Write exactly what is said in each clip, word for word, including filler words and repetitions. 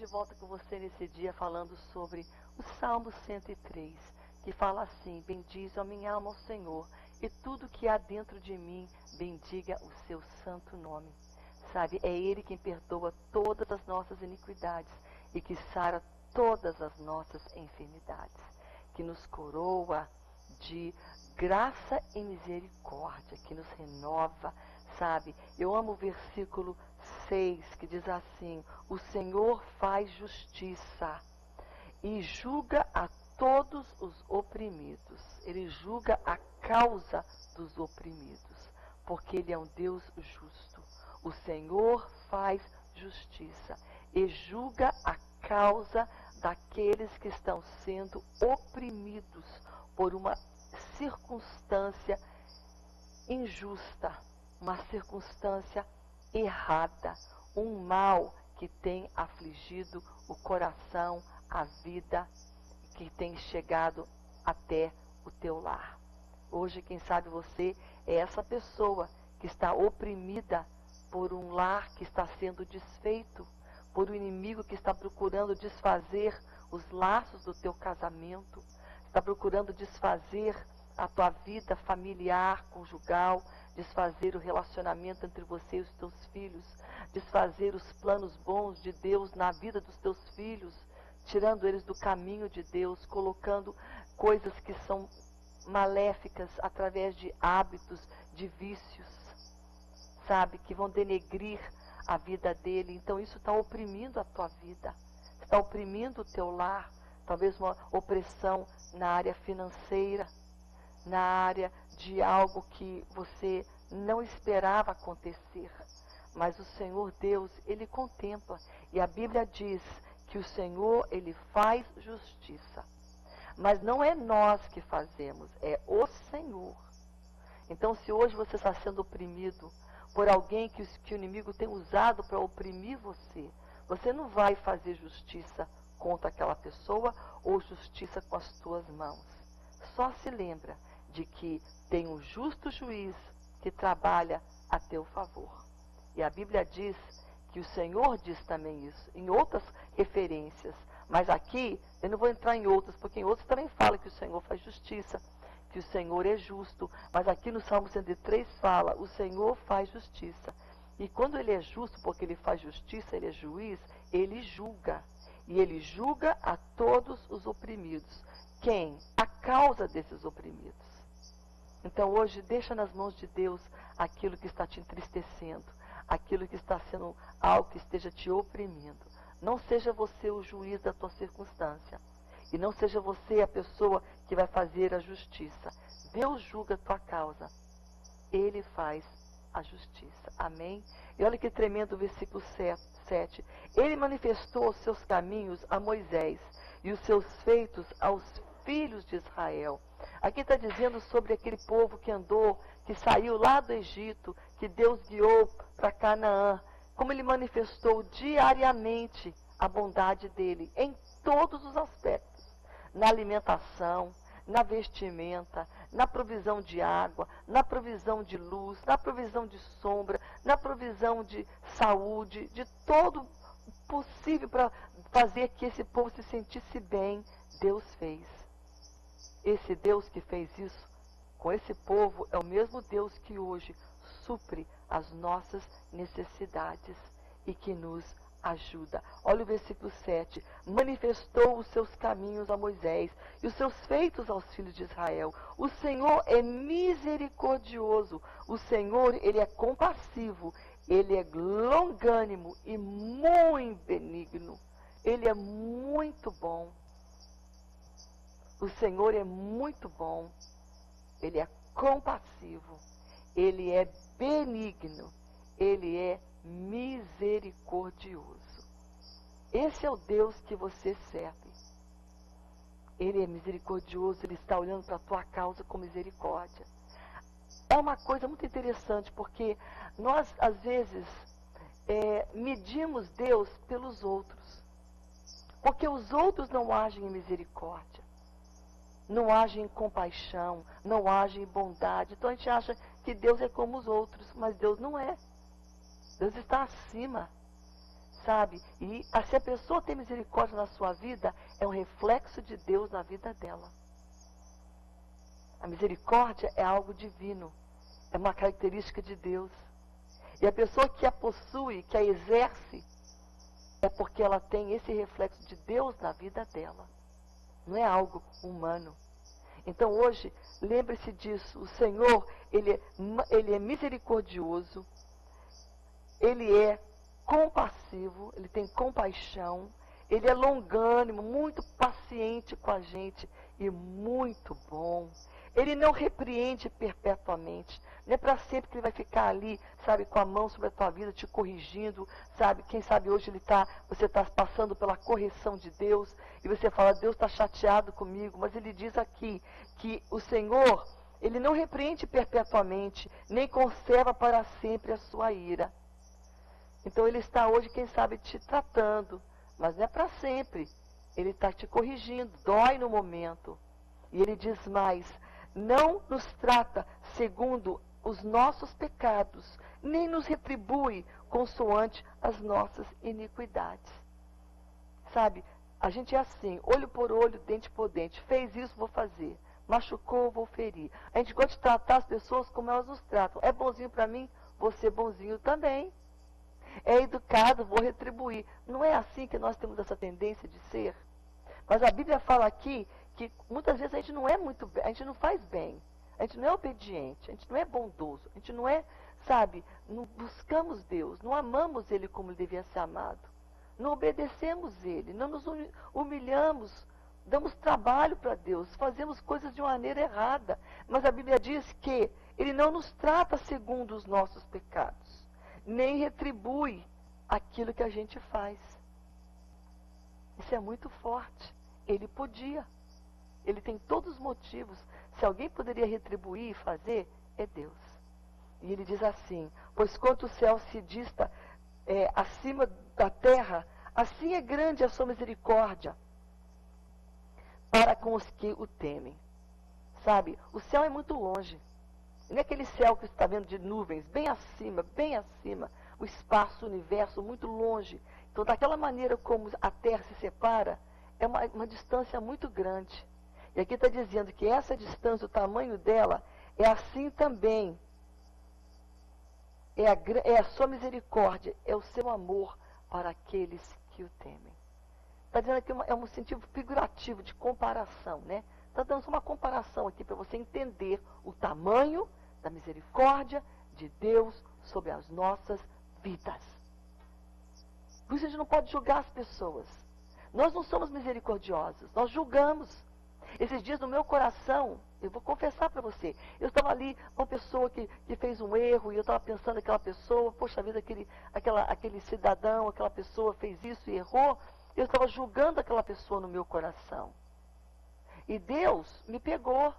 volta com você nesse dia falando sobre o Salmo cento e três, que fala assim: bendize a minha alma ao Senhor, e tudo que há dentro de mim, bendiga o seu santo nome. Sabe, é Ele quem perdoa todas as nossas iniquidades e que sara todas as nossas enfermidades, que nos coroa de graça e misericórdia, que nos renova, sabe? Eu amo o versículo seis, que diz assim: o Senhor faz justiça e julga a todos os oprimidos. Ele julga a causa dos oprimidos, porque Ele é um Deus justo. O Senhor faz justiça e julga a causa daqueles que estão sendo oprimidos por uma circunstância injusta, uma circunstância errada, um mal que tem afligido o coração, a vida, que tem chegado até o teu lar. Hoje, quem sabe você é essa pessoa que está oprimida por um lar que está sendo desfeito, por um inimigo que está procurando desfazer os laços do teu casamento, está procurando desfazer a tua vida familiar, conjugal, desfazer o relacionamento entre você e os teus filhos, desfazer os planos bons de Deus na vida dos teus filhos, tirando eles do caminho de Deus, colocando coisas que são maléficas através de hábitos, de vícios, sabe, que vão denegrir a vida dele. Então isso está oprimindo a tua vida, está oprimindo o teu lar, talvez uma opressão na área financeira, na área de algo que você não esperava acontecer. Mas o Senhor Deus, Ele contempla, e a Bíblia diz que o Senhor, Ele faz justiça. Mas não é nós que fazemos, é o Senhor. Então, se hoje você está sendo oprimido por alguém que, que o inimigo tem usado para oprimir você, você não vai fazer justiça contra aquela pessoa ou justiça com as tuas mãos. Só se lembra de que tem um justo juiz que trabalha a teu favor. E a Bíblia diz que o Senhor diz também isso, em outras referências. Mas aqui, eu não vou entrar em outras, porque em outras também fala que o Senhor faz justiça, que o Senhor é justo. Mas aqui no Salmo cento e três fala: o Senhor faz justiça. E quando Ele é justo, porque Ele faz justiça, Ele é juiz, Ele julga. E Ele julga a todos os oprimidos. Quem? A causa desses oprimidos. Então hoje, deixa nas mãos de Deus aquilo que está te entristecendo, aquilo que está sendo algo que esteja te oprimindo. Não seja você o juiz da tua circunstância. E não seja você a pessoa que vai fazer a justiça. Deus julga a tua causa. Ele faz a justiça. Amém? E olha que tremendo o versículo sete. Ele manifestou os seus caminhos a Moisés e os seus feitos aos filhos de Israel. Aqui está dizendo sobre aquele povo que andou, que saiu lá do Egito, que Deus guiou para Canaã. Como Ele manifestou diariamente a bondade dEle em todos os aspectos. Na alimentação, na vestimenta, na provisão de água, na provisão de luz, na provisão de sombra, na provisão de saúde, de todo possível para fazer que esse povo se sentisse bem, Deus fez. Esse Deus que fez isso com esse povo é o mesmo Deus que hoje supre as nossas necessidades e que nos ajuda. Olha o versículo sete. Manifestou os seus caminhos a Moisés e os seus feitos aos filhos de Israel. O Senhor é misericordioso. O Senhor, Ele é compassivo. Ele é longânimo e muito benigno. Ele é muito bom. O Senhor é muito bom. Ele é compassivo. Ele é benigno. Ele é misericordioso. Esse é o Deus que você serve. Ele é misericordioso, Ele está olhando para a tua causa com misericórdia. É uma coisa muito interessante, porque nós, às vezes, é, medimos Deus pelos outros. Porque os outros não agem em misericórdia, não agem em compaixão, não agem em bondade. Então a gente acha que Deus é como os outros, mas Deus não é. Deus está acima. sabe? E se a pessoa tem misericórdia na sua vida, é um reflexo de Deus na vida dela. A misericórdia é algo divino, é uma característica de Deus. E a pessoa que a possui, que a exerce, é porque ela tem esse reflexo de Deus na vida dela. Não é algo humano. Então hoje, lembre-se disso. O Senhor, Ele é, ele é misericordioso, Ele é compassivo, Ele tem compaixão, Ele é longânimo, muito paciente com a gente e muito bom. Ele não repreende perpetuamente. Não é para sempre que ele vai ficar ali, sabe, com a mão sobre a tua vida, te corrigindo, sabe? Quem sabe hoje ele tá, você está passando pela correção de Deus e você fala, Deus está chateado comigo. Mas ele diz aqui que o Senhor, ele não repreende perpetuamente, nem conserva para sempre a sua ira. Então ele está hoje, quem sabe, te tratando, mas não é para sempre. Ele está te corrigindo, dói no momento. E ele diz mais, não nos trata segundo os nossos pecados, nem nos retribui consoante as nossas iniquidades. Sabe, a gente é assim, olho por olho, dente por dente. Fez isso, vou fazer. Machucou, vou ferir. A gente gosta de tratar as pessoas como elas nos tratam. É bonzinho para mim, vou ser bonzinho também. É educado, vou retribuir. Não é assim que nós temos essa tendência de ser? Mas a Bíblia fala aqui que muitas vezes a gente não é muito bem, a gente não faz bem, a gente não é obediente, a gente não é bondoso, a gente não é, sabe, não buscamos Deus, não amamos Ele como Ele devia ser amado, não obedecemos Ele, não nos humilhamos, damos trabalho para Deus, fazemos coisas de uma maneira errada. Mas a Bíblia diz que Ele não nos trata segundo os nossos pecados, nem retribui aquilo que a gente faz. Isso é muito forte. Ele podia. Ele tem todos os motivos. Se alguém poderia retribuir e fazer, é Deus. E ele diz assim, pois quanto o céu se dista é, acima da terra, assim é grande a sua misericórdia para com os que o temem. Sabe, o céu é muito longe. Não é aquele céu que você está vendo de nuvens, bem acima, bem acima, o espaço, o universo, muito longe. Então, daquela maneira como a terra se separa, é uma, uma distância muito grande. E aqui está dizendo que essa distância, o tamanho dela, é assim também. É a, é a sua misericórdia, é o seu amor para aqueles que o temem. Está dizendo aqui uma, é um sentido figurativo de comparação, né? Está dando só uma comparação aqui para você entender o tamanho da misericórdia de Deus sobre as nossas vidas. Por isso a gente não pode julgar as pessoas. Nós não somos misericordiosos, nós julgamos. Esses dias no meu coração, eu vou confessar para você, eu estava ali, uma pessoa que, que fez um erro, e eu estava pensando naquela pessoa, poxa vida, aquele, aquela, aquele cidadão, aquela pessoa fez isso e errou, eu estava julgando aquela pessoa no meu coração. E Deus me pegou,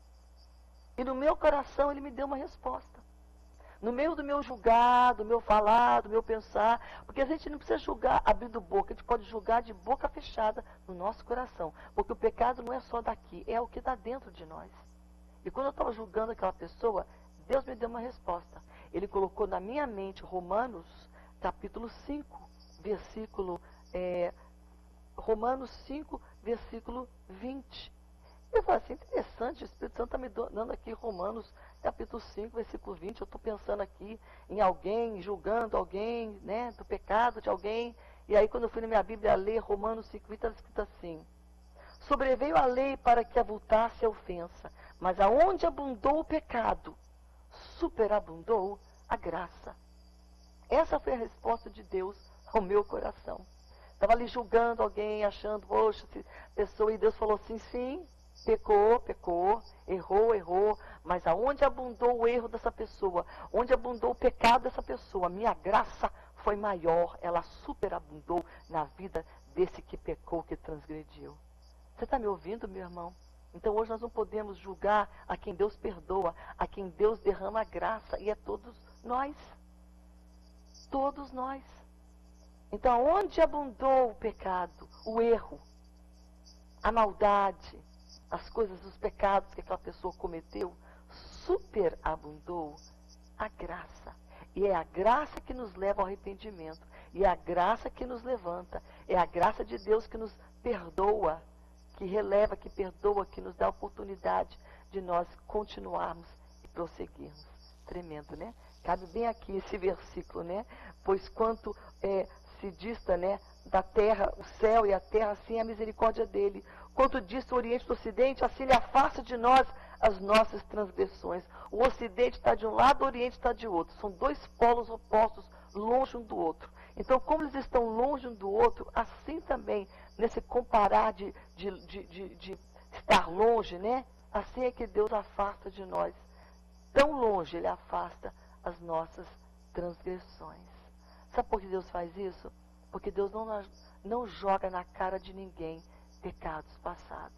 e no meu coração Ele me deu uma resposta. No meio do meu julgar, do meu falar, do meu pensar, porque a gente não precisa julgar abrindo boca, a gente pode julgar de boca fechada no nosso coração, porque o pecado não é só daqui, é o que está dentro de nós. E quando eu estava julgando aquela pessoa, Deus me deu uma resposta. Ele colocou na minha mente Romanos, capítulo cinco, versículo, é, Romanos cinco, versículo vinte. Eu falei assim, interessante, o Espírito Santo está me dando aqui Romanos capítulo cinco, versículo vinte, eu estou pensando aqui em alguém, julgando alguém, né, do pecado de alguém, e aí quando eu fui na minha Bíblia ler Romanos cinco, vinte, estava escrito assim, sobreveio a lei para que avultasse a ofensa, mas aonde abundou o pecado, superabundou a graça. Essa foi a resposta de Deus ao meu coração. Estava ali julgando alguém, achando, poxa, pessoa, e Deus falou assim, sim, pecou, pecou, errou, errou, mas aonde abundou o erro dessa pessoa, onde abundou o pecado dessa pessoa, a minha graça foi maior, ela superabundou na vida desse que pecou, que transgrediu. Você está me ouvindo, meu irmão? Então hoje nós não podemos julgar a quem Deus perdoa, a quem Deus derrama graça, e é todos nós. Todos nós. Então onde abundou o pecado, o erro, a maldade, as coisas, os pecados que aquela pessoa cometeu, superabundou a graça. E é a graça que nos leva ao arrependimento. E é a graça que nos levanta, é a graça de Deus que nos perdoa, que releva, que perdoa, que nos dá a oportunidade de nós continuarmos e prosseguirmos. Tremendo, né? Cabe bem aqui esse versículo, né? Pois quanto é, se dista, né, da terra, o céu e a terra, assim é a misericórdia dele. Quanto dista o Oriente do Ocidente, assim ele afasta de nós as nossas transgressões. O Ocidente está de um lado, o Oriente está de outro. São dois polos opostos, longe um do outro. Então, como eles estão longe um do outro, assim também, nesse comparar de, de, de, de, de estar longe, né? Assim é que Deus afasta de nós. Tão longe ele afasta as nossas transgressões. Sabe por que Deus faz isso? Porque Deus não, não joga na cara de ninguém pecados passados.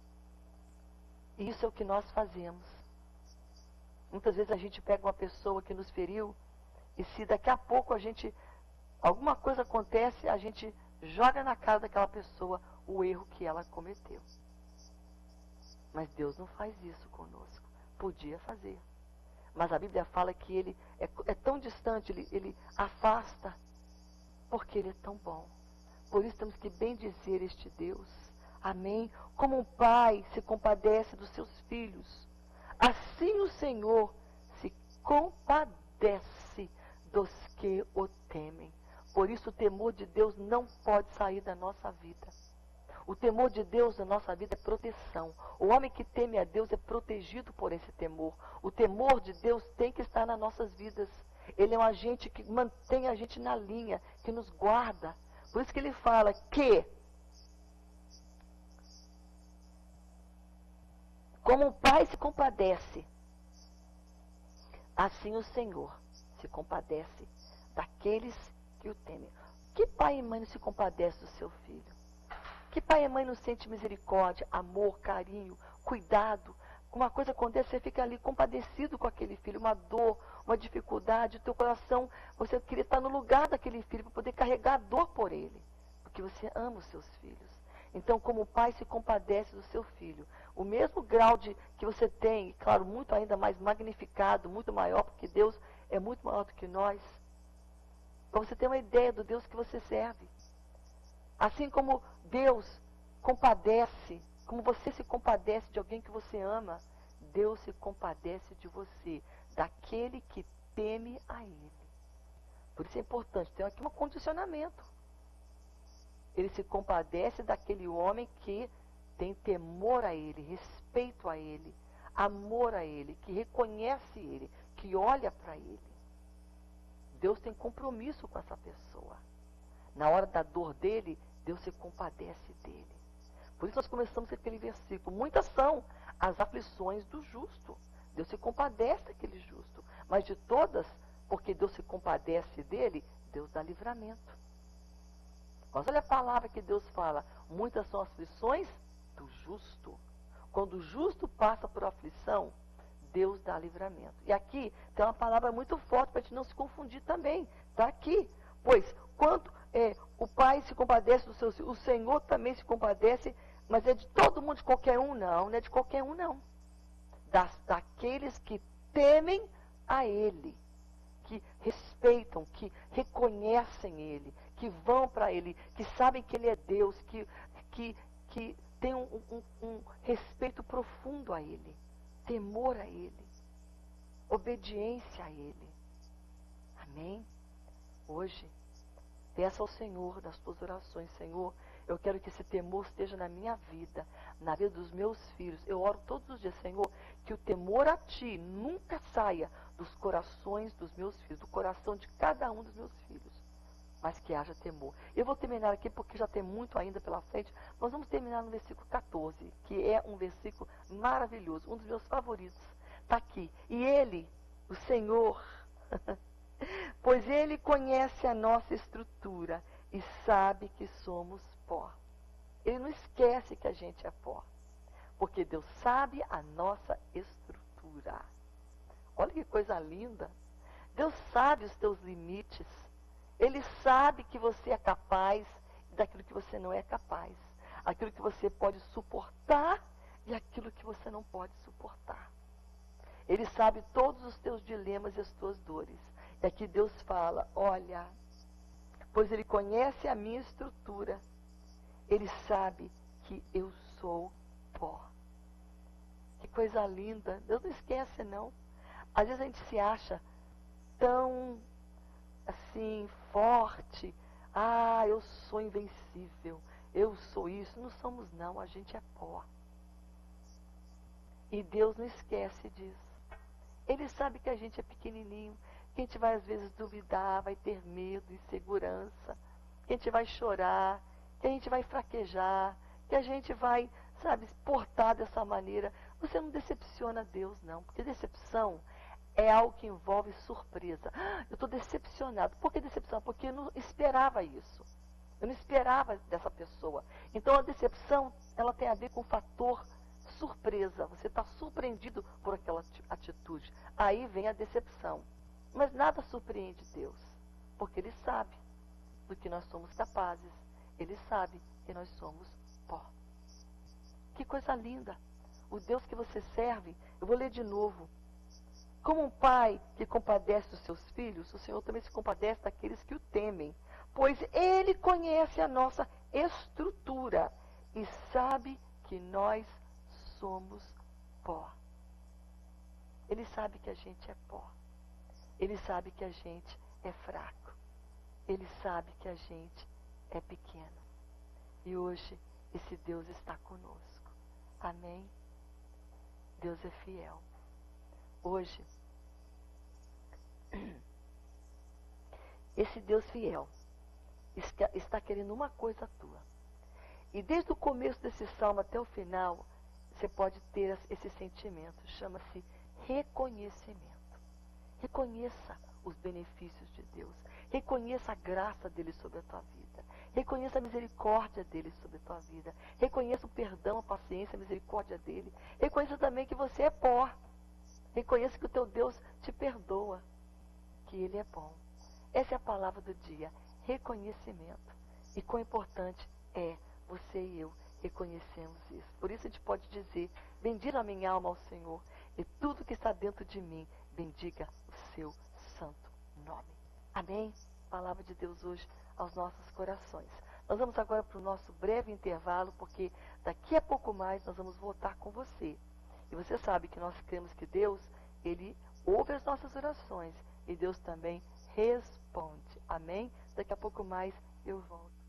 E isso é o que nós fazemos. Muitas vezes a gente pega uma pessoa que nos feriu e se daqui a pouco a gente, alguma coisa acontece, a gente joga na cara daquela pessoa o erro que ela cometeu. Mas Deus não faz isso conosco. Podia fazer. Mas a Bíblia fala que ele é, é tão distante, ele, ele afasta, porque ele é tão bom. Por isso temos que bendizer este Deus. Amém? Como um pai se compadece dos seus filhos, assim o Senhor se compadece dos que o temem. Por isso o temor de Deus não pode sair da nossa vida. O temor de Deus na nossa vida é proteção. O homem que teme a Deus é protegido por esse temor. O temor de Deus tem que estar nas nossas vidas. Ele é um agente que mantém a gente na linha, que nos guarda. Por isso que ele fala que, como o pai se compadece, assim o Senhor se compadece daqueles que o temem. Que pai e mãe não se compadece do seu filho? Que pai e mãe não sente misericórdia, amor, carinho, cuidado? Uma coisa acontece, você fica ali compadecido com aquele filho, uma dor, uma dificuldade, o teu coração, você queria estar no lugar daquele filho para poder carregar a dor por ele, porque você ama os seus filhos. Então, como o pai se compadece do seu filho, o mesmo grau de que você tem, claro, muito ainda mais magnificado, muito maior, porque Deus é muito maior do que nós, para você ter uma ideia do Deus que você serve. Assim como Deus compadece, como você se compadece de alguém que você ama, Deus se compadece de você, daquele que teme a Ele. Por isso é importante, tem aqui um condicionamento. Ele se compadece daquele homem que tem temor a Ele, respeito a Ele, amor a Ele, que reconhece Ele, que olha para Ele. Deus tem compromisso com essa pessoa. Na hora da dor dele, Deus se compadece dele. Por isso nós começamos com aquele versículo. Muitas são as aflições do justo. Deus se compadece daquele justo. Mas de todas, porque Deus se compadece dele, Deus dá livramento. Mas olha a palavra que Deus fala. Muitas são as aflições do justo. Quando o justo passa por aflição, Deus dá livramento. E aqui tem uma palavra muito forte para a gente não se confundir também. Está aqui. Pois, quando é, o pai se compadece dos seus filhos, o Senhor também se compadece, mas é de todo mundo, de qualquer um, não. Não é de qualquer um, não. Das, daqueles que temem a Ele, que respeitam, que reconhecem Ele, que vão para Ele, que sabem que Ele é Deus, que, que, que tem um, um, um respeito profundo a Ele, temor a Ele, obediência a Ele. Amém? Hoje, peça ao Senhor das tuas orações, Senhor, eu quero que esse temor esteja na minha vida, na vida dos meus filhos. Eu oro todos os dias, Senhor, que o temor a Ti nunca saia dos corações dos meus filhos, do coração de cada um dos meus filhos, mas que haja temor. Eu vou terminar aqui porque já tem muito ainda pela frente. Nós vamos terminar no versículo quatorze, que é um versículo maravilhoso, um dos meus favoritos. Está aqui. E Ele, o Senhor, pois Ele conhece a nossa estrutura e sabe que somos pó. Ele não esquece que a gente é pó, porque Deus sabe a nossa estrutura. Olha que coisa linda. Deus sabe os teus limites. Ele sabe que você é capaz daquilo que você não é capaz. Aquilo que você pode suportar e aquilo que você não pode suportar. Ele sabe todos os teus dilemas e as tuas dores. E aqui Deus fala, olha, pois Ele conhece a minha estrutura. Ele sabe que eu sou pó. Que coisa linda. Deus não esquece, não. Às vezes a gente se acha tão, assim, forte. Ah, eu sou invencível. Eu sou isso. Não somos, não. A gente é pó. E Deus não esquece disso. Ele sabe que a gente é pequenininho, que a gente vai às vezes duvidar, vai ter medo, insegurança, que a gente vai chorar, que a gente vai fraquejar, que a gente vai, sabe, portar dessa maneira. Você não decepciona Deus, não, porque decepção é algo que envolve surpresa. Ah, eu estou decepcionado. Por que decepção? Porque eu não esperava isso. Eu não esperava dessa pessoa. Então a decepção, ela tem a ver com o fator surpresa. Você está surpreendido por aquela atitude. Aí vem a decepção. Mas nada surpreende Deus, porque Ele sabe do que nós somos capazes. Ele sabe que nós somos pó. Que coisa linda! O Deus que você serve, eu vou ler de novo. Como um pai que compadece dos seus filhos, o Senhor também se compadece daqueles que o temem, pois Ele conhece a nossa estrutura e sabe que nós somos pó. Ele sabe que a gente é pó. Ele sabe que a gente é fraco. Ele sabe que a gente é pequeno. E hoje esse Deus está conosco. Amém? Deus é fiel. Hoje, esse Deus fiel está querendo uma coisa tua. E desde o começo desse salmo até o final, você pode ter esse sentimento. Chama-se reconhecimento. Reconheça os benefícios de Deus. Reconheça a graça dele sobre a tua vida. Reconheça a misericórdia dele sobre a tua vida. Reconheça o perdão, a paciência, a misericórdia dele. Reconheça também que você é pó. Reconheça que o teu Deus te perdoa, que Ele é bom. Essa é a palavra do dia, reconhecimento. E quão importante é você e eu reconhecemos isso. Por isso a gente pode dizer, bendiga a minha alma ao Senhor, e tudo que está dentro de mim, bendiga o seu santo nome. Amém? Palavra de Deus hoje aos nossos corações. Nós vamos agora para o nosso breve intervalo, porque daqui a pouco mais nós vamos voltar com você. E você sabe que nós cremos que Deus, Ele ouve as nossas orações e Deus também responde. Amém? Daqui a pouco mais eu volto.